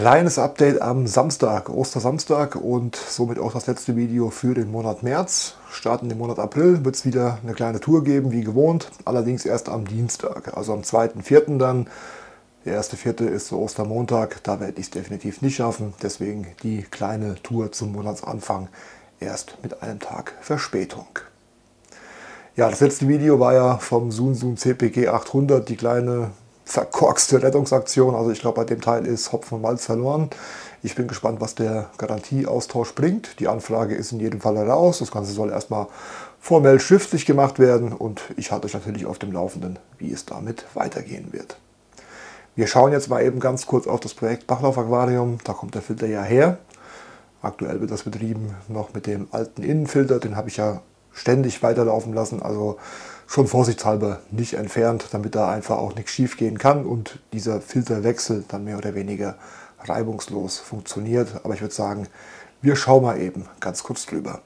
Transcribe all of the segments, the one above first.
Kleines Update am Samstag, Ostersamstag und somit auch das letzte Video für den Monat März. Starten den Monat April wird es wieder eine kleine Tour geben, wie gewohnt, allerdings erst am Dienstag, also am 2.4. dann. Der 1.4. ist so Ostermontag, da werde ich es definitiv nicht schaffen, deswegen die kleine Tour zum Monatsanfang erst mit einem Tag Verspätung. Ja, das letzte Video war ja vom Sunsun CPG 800, die kleine verkorkste Rettungsaktion. Also ich glaube, bei dem Teil ist Hopfen und Malz verloren. Ich bin gespannt, was der Garantieaustausch bringt. Die Anfrage ist in jedem Fall raus. Das Ganze soll erstmal formell schriftlich gemacht werden und ich halte euch natürlich auf dem Laufenden, wie es damit weitergehen wird. Wir schauen jetzt mal eben ganz kurz auf das Projekt Bachlauf Aquarium. Da kommt der Filter ja her. Aktuell wird das betrieben noch mit dem alten Innenfilter. Den habe ich ja ständig weiterlaufen lassen. Also schon vorsichtshalber nicht entfernt, damit da einfach auch nichts schief gehen kann und dieser Filterwechsel dann mehr oder weniger reibungslos funktioniert. Aber ich würde sagen, wir schauen mal eben ganz kurz drüber.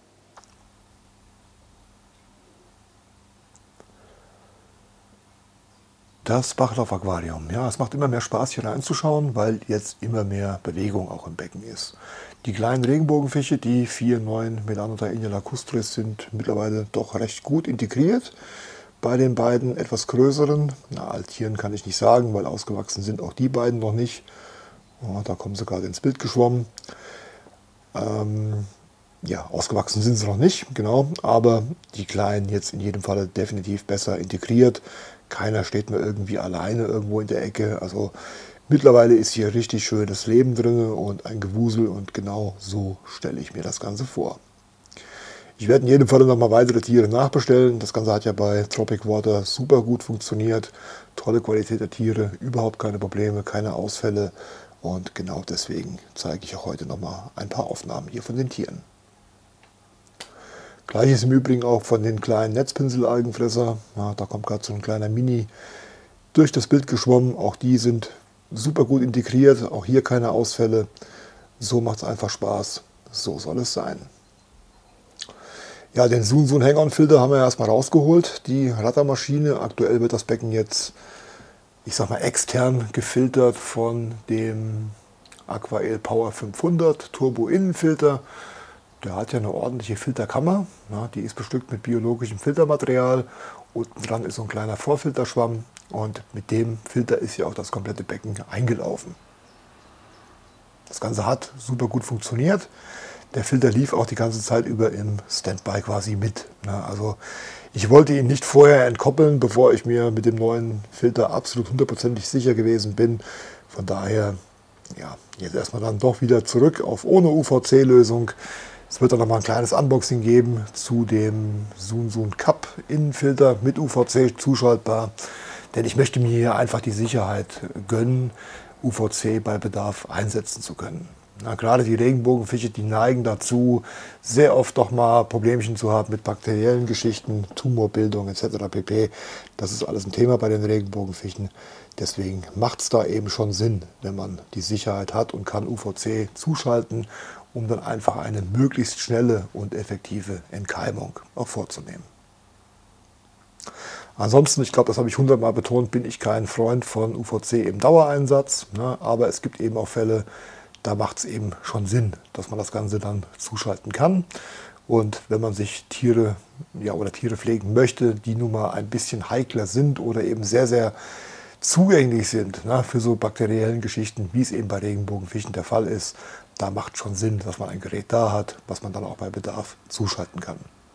Das Bachlauf Aquarium. Ja, es macht immer mehr Spaß hier reinzuschauen, weil jetzt immer mehr Bewegung auch im Becken ist. Die kleinen Regenbogenfische, die 4,9 Melanothaenia lacustris, sind mittlerweile doch recht gut integriert. Bei den beiden etwas größeren, Altieren kann ich nicht sagen, weil ausgewachsen sind auch die beiden noch nicht. Oh, da kommen sie gerade ins Bild geschwommen. Ja, ausgewachsen sind sie noch nicht, genau, aber die Kleinen jetzt in jedem Fall definitiv besser integriert. Keiner steht mehr irgendwie alleine irgendwo in der Ecke. Also mittlerweile ist hier richtig schönes Leben drin und ein Gewusel und genau so stelle ich mir das Ganze vor. Ich werde in jedem Fall noch mal weitere Tiere nachbestellen. Das Ganze hat ja bei Tropic Water super gut funktioniert. Tolle Qualität der Tiere, überhaupt keine Probleme, keine Ausfälle. Und genau deswegen zeige ich auch heute noch mal ein paar Aufnahmen hier von den Tieren. Gleiches im Übrigen auch von den kleinen Netzpinselalgenfresser. Ja, da kommt gerade so ein kleiner Mini durch das Bild geschwommen. Auch die sind super gut integriert. Auch hier keine Ausfälle. So macht es einfach Spaß. So soll es sein. Ja, den Sunsun Hang-On-Filter haben wir erstmal rausgeholt. Die Rattermaschine. Aktuell wird das Becken jetzt, ich sag mal, extern gefiltert von dem Aquael Power 500 Turbo Innenfilter. Der hat ja eine ordentliche Filterkammer, ja, die ist bestückt mit biologischem Filtermaterial. Unten dran ist so ein kleiner Vorfilterschwamm und mit dem Filter ist ja auch das komplette Becken eingelaufen. Das Ganze hat super gut funktioniert. Der Filter lief auch die ganze Zeit über im Standby quasi mit. Ja, also ich wollte ihn nicht vorher entkoppeln, bevor ich mir mit dem neuen Filter absolut hundertprozentig sicher gewesen bin. Von daher, ja, jetzt erstmal dann doch wieder zurück auf ohne UVC-Lösung. Es wird dann noch mal ein kleines Unboxing geben zu dem Sunsun Cup Innenfilter mit UVC zuschaltbar. Denn ich möchte mir hier einfach die Sicherheit gönnen, UVC bei Bedarf einsetzen zu können. Na, gerade die Regenbogenfische, die neigen dazu, sehr oft doch mal Problemchen zu haben mit bakteriellen Geschichten, Tumorbildung etc. pp. Das ist alles ein Thema bei den Regenbogenfischen. Deswegen macht es da eben schon Sinn, wenn man die Sicherheit hat und kann UVC zuschalten, um dann einfach eine möglichst schnelle und effektive Entkeimung auch vorzunehmen. Ansonsten, ich glaube, das habe ich 100-mal betont, bin ich kein Freund von UVC im Dauereinsatz. Ne? Aber es gibt eben auch Fälle, da macht es eben schon Sinn, dass man das Ganze dann zuschalten kann. Und wenn man sich Tiere, ja, oder Tiere pflegen möchte, die nun mal ein bisschen heikler sind oder eben sehr, sehr zugänglich sind, ne, für so bakteriellen Geschichten, wie es eben bei Regenbogenfischen der Fall ist, da macht schon Sinn, dass man ein Gerät da hat, was man dann auch bei Bedarf zuschalten kann.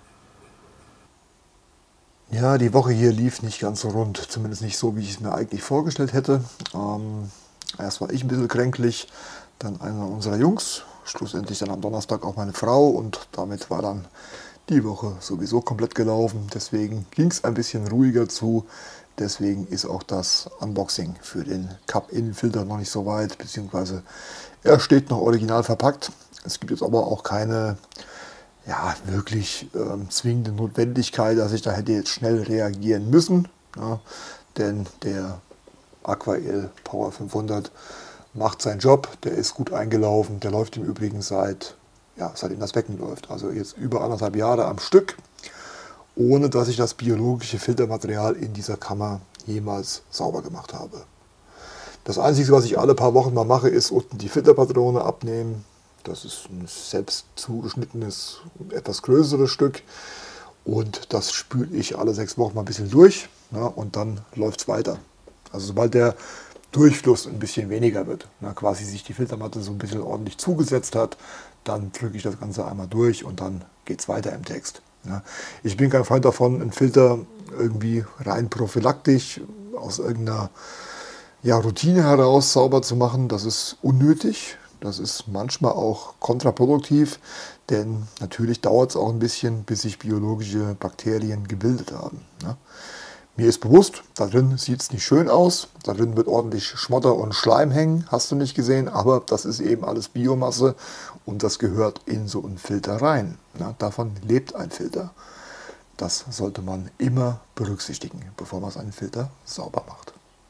Ja, die Woche hier lief nicht ganz so rund, zumindest nicht so, wie ich es mir eigentlich vorgestellt hätte. Erst war ich ein bisschen kränklich, dann einer unserer Jungs, schlussendlich dann am Donnerstag auch meine Frau und damit war dann die Woche sowieso komplett gelaufen. Deswegen ging es ein bisschen ruhiger zu. Deswegen ist auch das Unboxing für den Cup Innenfilter noch nicht so weit, beziehungsweise er steht noch original verpackt. Es gibt jetzt aber auch keine wirklich zwingende Notwendigkeit, dass ich da hätte jetzt schnell reagieren müssen. Ja, denn der Aquael Power 500 macht seinen Job, der ist gut eingelaufen, der läuft im Übrigen seitdem das Becken läuft, also jetzt über 1,5 Jahre am Stück, ohne dass ich das biologische Filtermaterial in dieser Kammer jemals sauber gemacht habe. Das Einzige, was ich alle paar Wochen mal mache, ist unten die Filterpatrone abnehmen. Das ist ein selbst zugeschnittenes, etwas größeres Stück. Und das spüle ich alle 6 Wochen mal ein bisschen durch, ja, und dann läuft es weiter. Also sobald der Durchfluss ein bisschen weniger wird, quasi sich die Filtermatte so ein bisschen ordentlich zugesetzt hat, dann drücke ich das Ganze einmal durch und dann geht es weiter im Text. Ja. Ich bin kein Freund davon, einen Filter irgendwie rein prophylaktisch aus irgendeiner Routine heraus sauber zu machen. Das ist unnötig. Das ist manchmal auch kontraproduktiv, denn natürlich dauert es auch ein bisschen, bis sich biologische Bakterien gebildet haben. Ne? Mir ist bewusst, da drin sieht es nicht schön aus, da drin wird ordentlich Schmotter und Schleim hängen, hast du nicht gesehen, aber das ist eben alles Biomasse und das gehört in so einen Filter rein. Ne? Davon lebt ein Filter. Das sollte man immer berücksichtigen, bevor man seinen Filter sauber macht.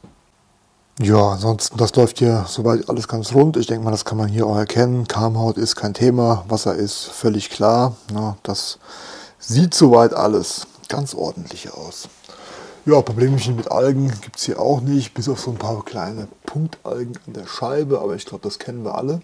Ja, ansonsten, das läuft hier soweit alles ganz rund. Ich denke mal, das kann man hier auch erkennen. Karmhaut ist kein Thema, Wasser ist völlig klar. Na, das sieht soweit alles ganz ordentlich aus. Ja, Problemchen mit Algen gibt es hier auch nicht, bis auf so ein paar kleine Punktalgen an der Scheibe, aber ich glaube, das kennen wir alle.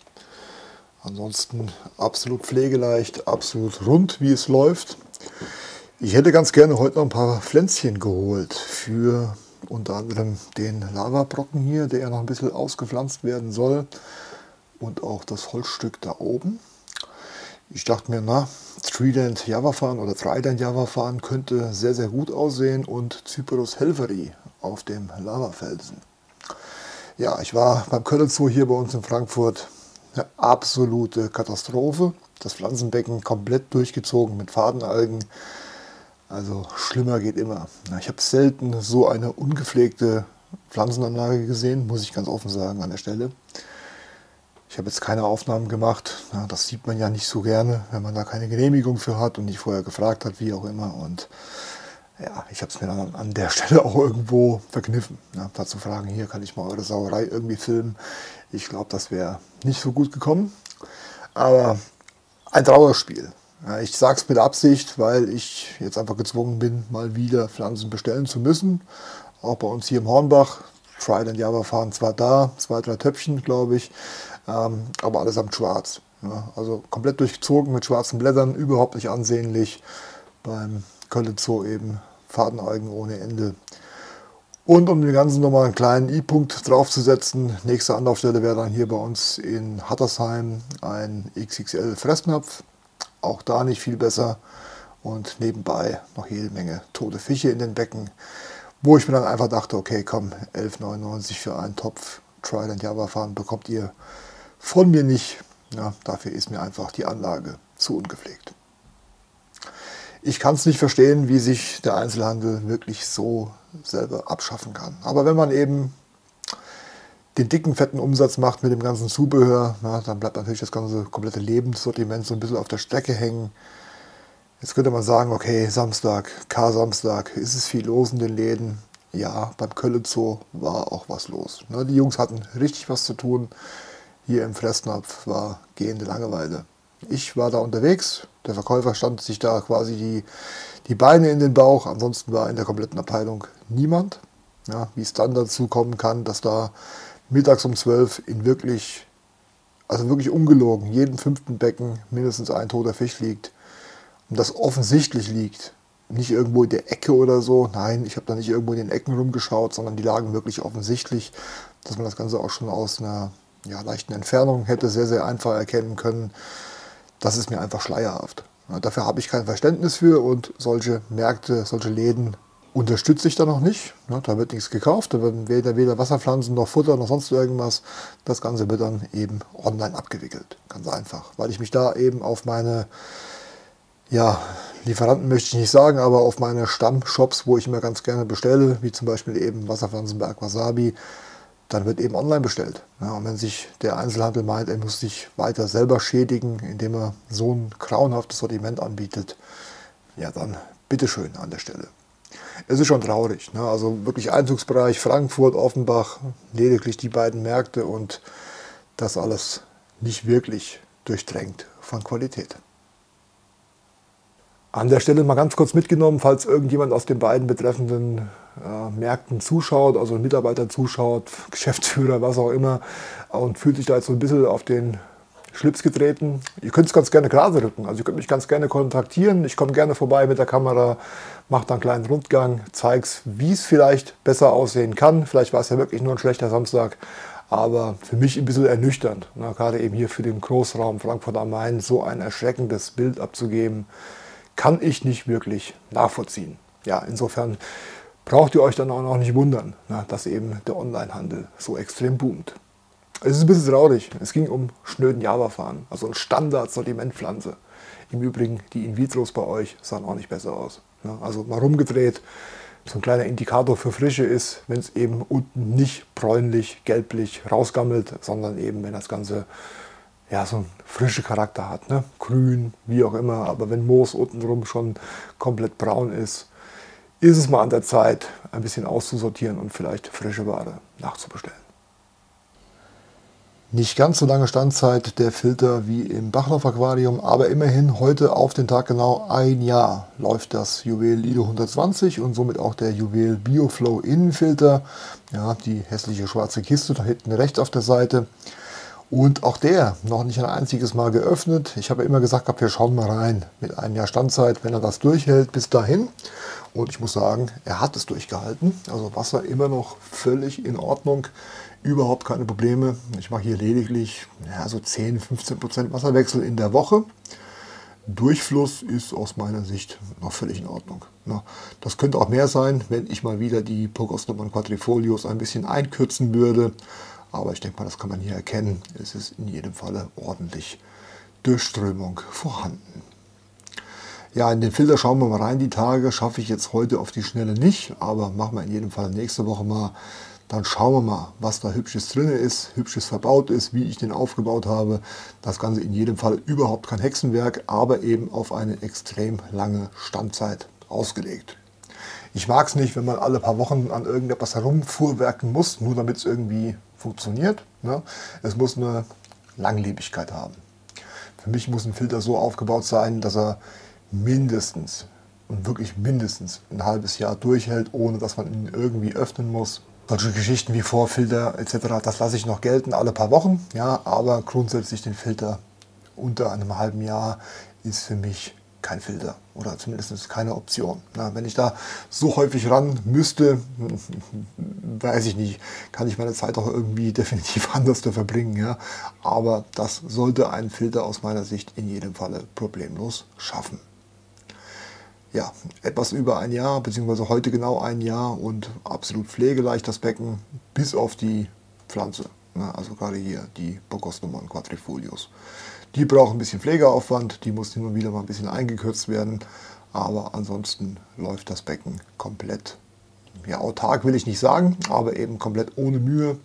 Ansonsten absolut pflegeleicht, absolut rund, wie es läuft. Ich hätte ganz gerne heute noch ein paar Pflänzchen geholt für unter anderem den Lavabrocken hier, der ja noch ein bisschen ausgepflanzt werden soll, und auch das Holzstück da oben. Ich dachte mir, na, Trident Javafarn oder Trident Javafarn könnte sehr, sehr gut aussehen und Cyperus helveri auf dem Lavafelsen. Ja, ich war beim Köln Zoo hier bei uns in Frankfurt. Eine absolute Katastrophe. Das Pflanzenbecken komplett durchgezogen mit Fadenalgen. Also schlimmer geht immer. Ich habe selten so eine ungepflegte Pflanzenanlage gesehen, muss ich ganz offen sagen an der Stelle. Ich habe jetzt keine Aufnahmen gemacht. Das sieht man ja nicht so gerne, wenn man da keine Genehmigung für hat und nicht vorher gefragt hat, wie auch immer. Und ja, ich habe es mir dann an der Stelle auch irgendwo verkniffen. Da zu fragen, hier kann ich mal eure Sauerei irgendwie filmen. Ich glaube, das wäre nicht so gut gekommen. Aber ein Trauerspiel. Ja, ich sage es mit Absicht, weil ich jetzt einfach gezwungen bin, mal wieder Pflanzen bestellen zu müssen. Auch bei uns hier im Hornbach. Trident Javafarn zwar da, 2, 3 Töpfchen, glaube ich, aber allesamt schwarz. Ja, also komplett durchgezogen mit schwarzen Blättern, überhaupt nicht ansehnlich. Beim Köln Zoo eben Fadenalgen ohne Ende. Und um den Ganzen nochmal einen kleinen I-Punkt draufzusetzen, nächste Anlaufstelle wäre dann hier bei uns in Hattersheim ein XXL Fressnapf. Auch da nicht viel besser. Und nebenbei noch jede Menge tote Fische in den Becken, wo ich mir dann einfach dachte, okay, komm, 11,99 für einen Topf Trident Javafarn bekommt ihr von mir nicht. Ja, dafür ist mir einfach die Anlage zu ungepflegt. Ich kann es nicht verstehen, wie sich der Einzelhandel wirklich so selber abschaffen kann. Aber wenn man eben den dicken, fetten Umsatz macht mit dem ganzen Zubehör, na, dann bleibt natürlich das ganze komplette Lebenssortiment so ein bisschen auf der Strecke hängen. Jetzt könnte man sagen, okay, Samstag, Kar-Samstag, ist es viel los in den Läden? Ja, beim Köln Zoo war auch was los. Ne, die Jungs hatten richtig was zu tun. Hier im Fressnapf war gehende Langeweile. Ich war da unterwegs, der Verkäufer stand sich da quasi die Beine in den Bauch, ansonsten war in der kompletten Abteilung niemand. Ja, wie es dann dazu kommen kann, dass da mittags um 12 in wirklich ungelogen, jedem 5. Becken mindestens ein toter Fisch liegt. Und das offensichtlich liegt. Nicht irgendwo in der Ecke oder so. Nein, ich habe da nicht irgendwo in den Ecken rumgeschaut, sondern die lagen wirklich offensichtlich, dass man das Ganze auch schon aus einer leichten Entfernung hätte sehr, sehr einfach erkennen können. Das ist mir einfach schleierhaft. Ja, dafür habe ich kein Verständnis für und solche Märkte, solche Läden unterstütze ich da noch nicht. Ja, da wird nichts gekauft, da werden weder Wasserpflanzen noch Futter noch sonst irgendwas. Das Ganze wird dann eben online abgewickelt. Ganz einfach, weil ich mich da eben auf meine Lieferanten möchte ich nicht sagen, aber auf meine Stammshops, wo ich immer ganz gerne bestelle, wie zum Beispiel eben Wasserpflanzenberg Wasabi, dann wird eben online bestellt. Ja, und wenn sich der Einzelhandel meint, er muss sich weiter selber schädigen, indem er so ein grauenhaftes Sortiment anbietet, ja dann bitteschön an der Stelle. Es ist schon traurig. Ne? Also wirklich Einzugsbereich Frankfurt, Offenbach, lediglich die beiden Märkte und das alles nicht wirklich durchdrängt von Qualität. An der Stelle mal ganz kurz mitgenommen, falls irgendjemand aus den beiden betreffenden Märkten zuschaut, also ein Mitarbeiter zuschaut, Geschäftsführer, was auch immer, und fühlt sich da jetzt so ein bisschen auf den Schlips getreten. Ihr könnt es ganz gerne gerade rücken, also ihr könnt mich ganz gerne kontaktieren, ich komme gerne vorbei mit der Kamera, mache dann einen kleinen Rundgang, zeige es, wie es vielleicht besser aussehen kann. Vielleicht war es ja wirklich nur ein schlechter Samstag, aber für mich ein bisschen ernüchternd, ne? Gerade eben hier für den Großraum Frankfurt am Main so ein erschreckendes Bild abzugeben, kann ich nicht wirklich nachvollziehen. Ja, insofern braucht ihr euch dann auch noch nicht wundern, dass eben der Onlinehandel so extrem boomt. Es ist ein bisschen traurig. Es ging um schnöden Java-Farn, also eine Standard-Sortimentpflanze. Im Übrigen, die In-vitros bei euch sahen auch nicht besser aus. Also mal rumgedreht, so ein kleiner Indikator für Frische ist, wenn es eben unten nicht bräunlich, gelblich rausgammelt, sondern eben, wenn das Ganze ja, so einen frischen Charakter hat, ne? Grün, wie auch immer, aber wenn Moos untenrum schon komplett braun ist es mal an der Zeit, ein bisschen auszusortieren und vielleicht frische Ware nachzubestellen. Nicht ganz so lange Standzeit der Filter wie im Bachlauf Aquarium, aber immerhin heute auf den Tag genau ein Jahr läuft das Juwel Lido 120 und somit auch der Juwel Bioflow Innenfilter. Ja, die hässliche schwarze Kiste da hinten rechts auf der Seite. Und auch der noch nicht ein einziges Mal geöffnet. Ich habe ja immer gesagt, wir schauen mal rein mit einem Jahr Standzeit, wenn er das durchhält bis dahin. Und ich muss sagen, er hat es durchgehalten. Also Wasser immer noch völlig in Ordnung. Überhaupt keine Probleme. Ich mache hier lediglich so 10-15% Wasserwechsel in der Woche. Durchfluss ist aus meiner Sicht noch völlig in Ordnung. Das könnte auch mehr sein, wenn ich mal wieder die Pocostoman Quadrifolios ein bisschen einkürzen würde. Aber ich denke mal, das kann man hier erkennen. Es ist in jedem Falle ordentlich Durchströmung vorhanden. Ja, in den Filter schauen wir mal rein. Die Tage schaffe ich jetzt heute auf die Schnelle nicht, aber machen wir in jedem Fall nächste Woche mal. Dann schauen wir mal, was da Hübsches drin ist, Hübsches verbaut ist, wie ich den aufgebaut habe. Das Ganze in jedem Fall überhaupt kein Hexenwerk, aber eben auf eine extrem lange Standzeit ausgelegt. Ich mag es nicht, wenn man alle paar Wochen an irgendetwas herumfuhrwerken muss, nur damit es irgendwie funktioniert. Es muss eine Langlebigkeit haben. Für mich muss ein Filter so aufgebaut sein, dass er mindestens und wirklich mindestens ein halbes Jahr durchhält, ohne dass man ihn irgendwie öffnen muss. Solche Geschichten wie Vorfilter etc., das lasse ich noch gelten alle paar Wochen. Ja, aber grundsätzlich den Filter unter einem halben Jahr ist für mich kein Filter oder zumindest keine Option. Wenn ich da so häufig ran müsste, weiß ich nicht, kann ich meine Zeit auch irgendwie definitiv anders verbringen. Ja? Aber das sollte ein Filter aus meiner Sicht in jedem Falle problemlos schaffen. Ja, etwas über ein Jahr, beziehungsweise heute genau ein Jahr und absolut pflegeleicht das Becken, bis auf die Pflanze. Also gerade hier die Pocostoman Quadrifolios. Die brauchen ein bisschen Pflegeaufwand, die muss immer wieder mal ein bisschen eingekürzt werden, aber ansonsten läuft das Becken komplett, ja, autark will ich nicht sagen, aber eben komplett ohne Mühe.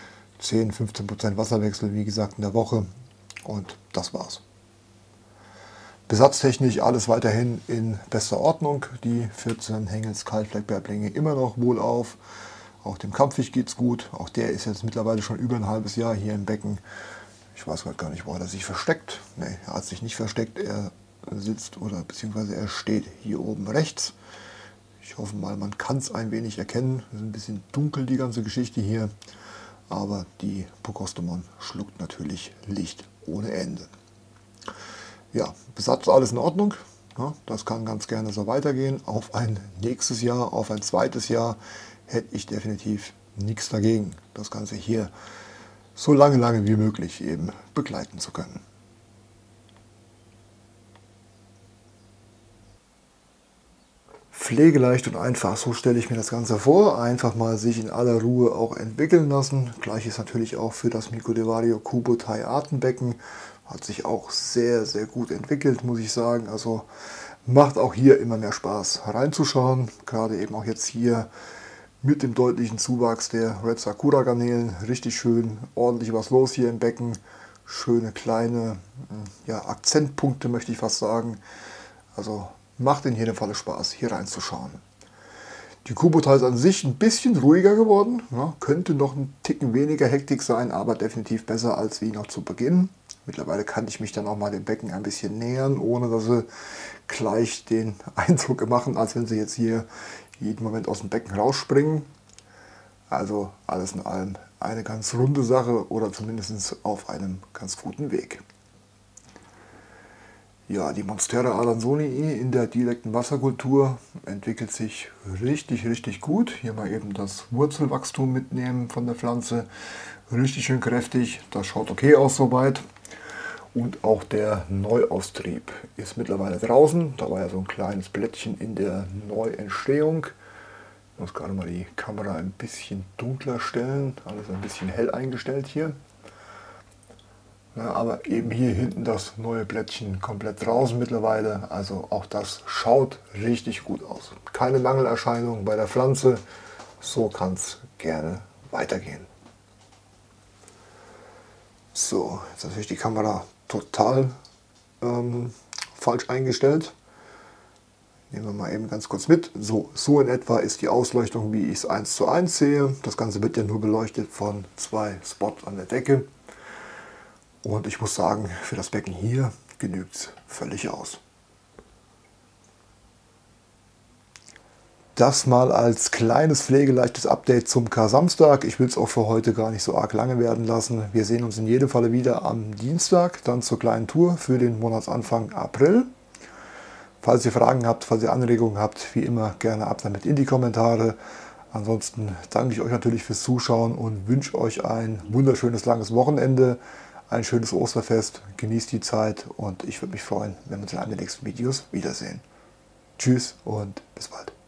10-15% Wasserwechsel, wie gesagt, in der Woche und das war's. Besatztechnisch alles weiterhin in bester Ordnung. Die 14 Hengels Kaltfleckbärblinge immer noch wohlauf. Auch dem Kampffisch geht es gut. Auch der ist jetzt mittlerweile schon über ein halbes Jahr hier im Becken. Ich weiß gerade gar nicht, wo er sich versteckt. Ne, er hat sich nicht versteckt. Er sitzt oder beziehungsweise er steht hier oben rechts. Ich hoffe mal, man kann es ein wenig erkennen. Es ist ein bisschen dunkel, die ganze Geschichte hier. Aber die Pocostoman schluckt natürlich Licht ohne Ende. Ja, Besatz alles in Ordnung. Ja, das kann ganz gerne so weitergehen. Auf ein nächstes Jahr, auf ein zweites Jahr hätte ich definitiv nichts dagegen, das Ganze hier so lange wie möglich eben begleiten zu können. Pflegeleicht und einfach, so stelle ich mir das Ganze vor. Einfach mal sich in aller Ruhe auch entwickeln lassen. Gleiches natürlich auch für das Mycodevario Kubotai Artenbecken. Hat sich auch sehr gut entwickelt, muss ich sagen. Also macht auch hier immer mehr Spaß reinzuschauen. Gerade eben auch jetzt hier mit dem deutlichen Zuwachs der Red Sakura Garnelen. Richtig schön, ordentlich was los hier im Becken. Schöne kleine Akzentpunkte, möchte ich fast sagen. Also macht in jedem Fall Spaß, hier reinzuschauen. Die Kubotai ist an sich ein bisschen ruhiger geworden. Ja, könnte noch ein Ticken weniger Hektik sein, aber definitiv besser als wie noch zu Beginn. Mittlerweile kann ich mich dann auch mal dem Becken ein bisschen nähern, ohne dass sie gleich den Eindruck machen, als wenn sie jetzt hier jeden Moment aus dem Becken rausspringen. Also alles in allem eine ganz runde Sache oder zumindest auf einem ganz guten Weg. Ja, die Monstera adansonii in der direkten Wasserkultur entwickelt sich richtig gut. Hier mal eben das Wurzelwachstum mitnehmen von der Pflanze. Richtig schön kräftig, das schaut okay aus soweit. Und auch der Neuaustrieb ist mittlerweile draußen. Da war ja so ein kleines Blättchen in der Neuentstehung. Ich muss gerade mal die Kamera ein bisschen dunkler stellen. Alles ein bisschen hell eingestellt hier. Ja, aber eben hier hinten das neue Blättchen komplett draußen mittlerweile. Also auch das schaut richtig gut aus. Keine Mangelerscheinung bei der Pflanze. So kann es gerne weitergehen. So, jetzt natürlich die Kamera total falsch eingestellt. Nehmen wir mal eben ganz kurz mit. So in etwa ist die Ausleuchtung, wie ich es 1:1 sehe. Das Ganze wird ja nur beleuchtet von 2 Spots an der Decke. Und ich muss sagen, für das Becken hier genügt es völlig aus. Das mal als kleines pflegeleichtes Update zum Kar-Samstag. Ich will es auch für heute gar nicht so arg lange werden lassen. Wir sehen uns in jedem Falle wieder am Dienstag, dann zur kleinen Tour für den Monatsanfang April. Falls ihr Fragen habt, falls ihr Anregungen habt, wie immer gerne ab damit in die Kommentare. Ansonsten danke ich euch natürlich fürs Zuschauen und wünsche euch ein wunderschönes langes Wochenende, ein schönes Osterfest, genießt die Zeit und ich würde mich freuen, wenn wir uns in einem der nächsten Videos wiedersehen. Tschüss und bis bald.